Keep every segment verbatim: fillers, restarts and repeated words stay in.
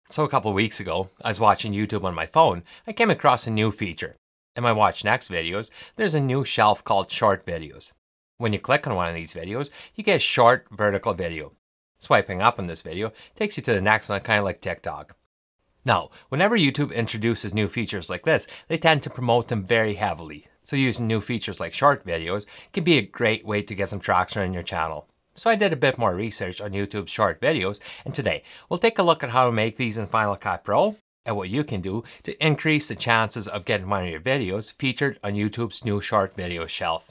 So a couple of weeks ago, I was watching YouTube on my phone. I came across a new feature. In my Watch Next videos, there's a new shelf called Short Videos. When you click on one of these videos, you get a short vertical video. Swiping up on this video takes you to the next one, kind of like TikTok. Now, whenever YouTube introduces new features like this, they tend to promote them very heavily. So using new features like short videos can be a great way to get some traction on your channel. So I did a bit more research on YouTube's short videos, and today we'll take a look at how to make these in Final Cut Pro and what you can do to increase the chances of getting one of your videos featured on YouTube's new short video shelf.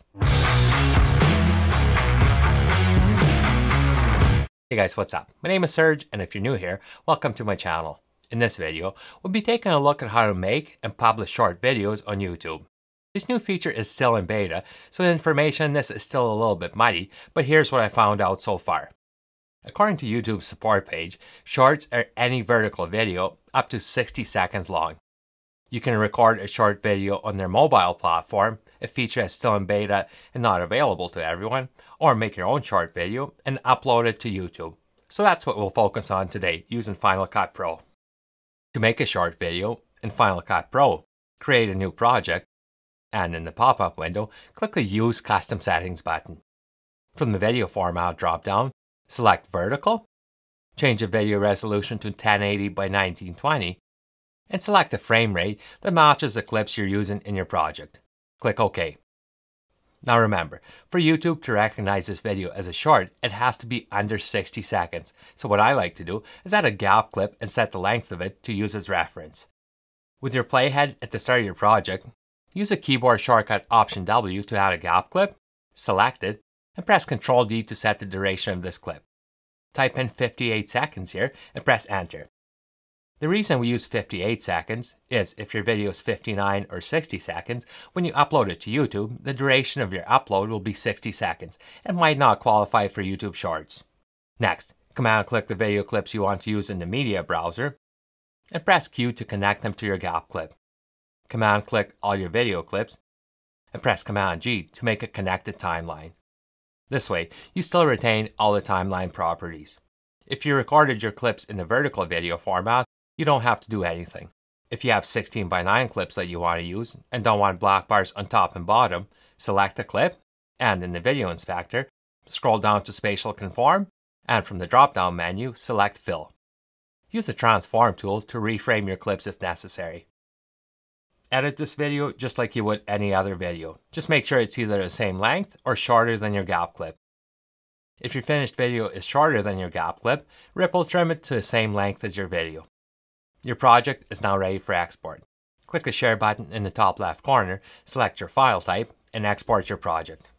Hey guys, what's up? My name is Serge, and if you're new here, welcome to my channel. In this video, we'll be taking a look at how to make and publish short videos on YouTube. This new feature is still in beta, so the information on this is still a little bit muddy, but here's what I found out so far. According to YouTube's support page, shorts are any vertical video up to sixty seconds long. You can record a short video on their mobile platform, a feature that's still in beta and not available to everyone, or make your own short video and upload it to YouTube. So that's what we'll focus on today using Final Cut Pro. To make a short video in Final Cut Pro, create a new project, and in the pop-up window, click the Use Custom Settings button. From the video format drop-down, select Vertical, change the video resolution to ten eighty by nineteen twenty, and select a frame rate that matches the clips you're using in your project. Click OK. Now remember, for YouTube to recognize this video as a short, it has to be under sixty seconds. So what I like to do is add a gap clip and set the length of it to use as reference. With your playhead at the start of your project, use a keyboard shortcut Option W to add a gap clip, select it, and press Control D to set the duration of this clip. Type in fifty-eight seconds here and press Enter. The reason we use fifty-eight seconds is if your video is fifty-nine or sixty seconds, when you upload it to YouTube, the duration of your upload will be sixty seconds and might not qualify for YouTube Shorts. Next, command click the video clips you want to use in the media browser and press Q to connect them to your gap clip. Command click all your video clips and press Command G to make a connected timeline. This way, you still retain all the timeline properties. If you recorded your clips in the vertical video format, you don't have to do anything. If you have sixteen by nine clips that you want to use and don't want black bars on top and bottom, select the clip, and in the video inspector, scroll down to Spatial Conform, and from the drop-down menu, select Fill. Use the Transform tool to reframe your clips if necessary. Edit this video just like you would any other video. Just make sure it's either the same length or shorter than your gap clip. If your finished video is shorter than your gap clip, ripple trim it to the same length as your video. Your project is now ready for export. Click the Share button in the top left corner, select your file type, and export your project.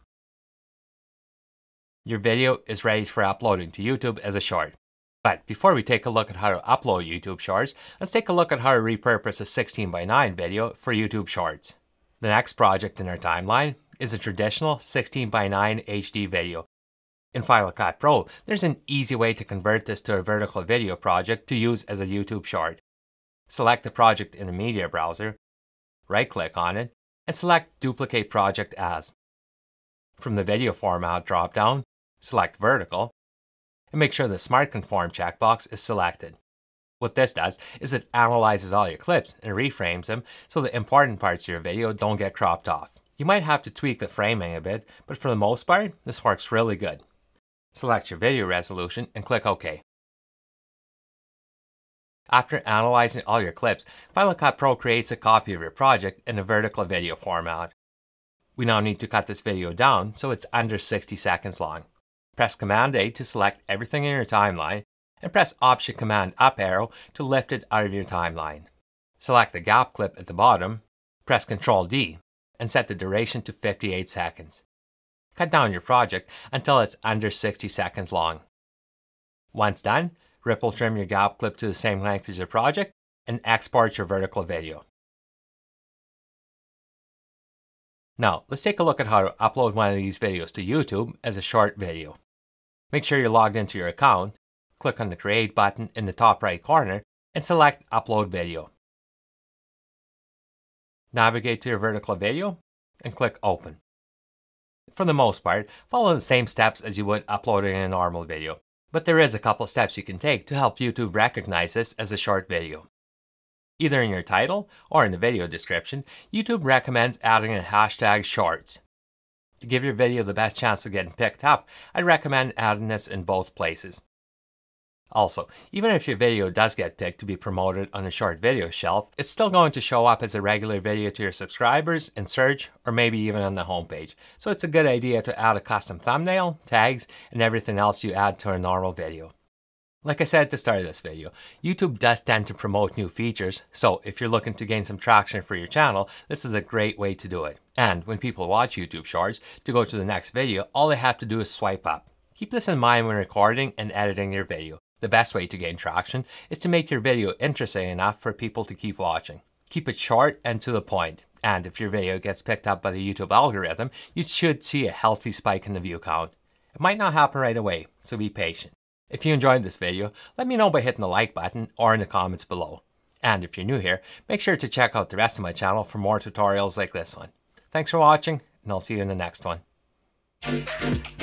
Your video is ready for uploading to YouTube as a short. But before we take a look at how to upload YouTube Shorts, let's take a look at how to repurpose a sixteen by nine video for YouTube Shorts. The next project in our timeline is a traditional sixteen by nine H D video. In Final Cut Pro, there's an easy way to convert this to a vertical video project to use as a YouTube Short. Select the project in the media browser, right-click on it, and select Duplicate Project As. From the video format drop-down, select Vertical, and make sure the Smart Conform checkbox is selected. What this does is it analyzes all your clips and reframes them so the important parts of your video don't get cropped off. You might have to tweak the framing a bit, but for the most part, this works really good. Select your video resolution and click OK. After analyzing all your clips, Final Cut Pro creates a copy of your project in a vertical video format. We now need to cut this video down so it's under sixty seconds long. Press Command A to select everything in your timeline, and press Option Command Up arrow to lift it out of your timeline. Select the gap clip at the bottom, press Control D, and set the duration to fifty-eight seconds. Cut down your project until it's under sixty seconds long. Once done, ripple trim your gap clip to the same length as your project, and export your vertical video. Now, let's take a look at how to upload one of these videos to YouTube as a short video. Make sure you're logged into your account, click on the Create button in the top right corner, and select Upload Video. Navigate to your vertical video, and click Open. For the most part, follow the same steps as you would uploading a normal video. But there is a couple steps you can take to help YouTube recognize this as a short video. Either in your title or in the video description, YouTube recommends adding a hashtag shorts. To give your video the best chance of getting picked up, I'd recommend adding this in both places. Also, even if your video does get picked to be promoted on a short video shelf, it's still going to show up as a regular video to your subscribers in search or maybe even on the homepage. So it's a good idea to add a custom thumbnail, tags, and everything else you add to a normal video. Like I said at the start of this video, YouTube does tend to promote new features, so if you're looking to gain some traction for your channel, this is a great way to do it. And when people watch YouTube Shorts, to go to the next video, all they have to do is swipe up. Keep this in mind when recording and editing your video. The best way to gain traction is to make your video interesting enough for people to keep watching. Keep it short and to the point. And if your video gets picked up by the YouTube algorithm, you should see a healthy spike in the view count. It might not happen right away, so be patient. If you enjoyed this video, let me know by hitting the like button or in the comments below. And if you're new here, make sure to check out the rest of my channel for more tutorials like this one. Thanks for watching, and I'll see you in the next one.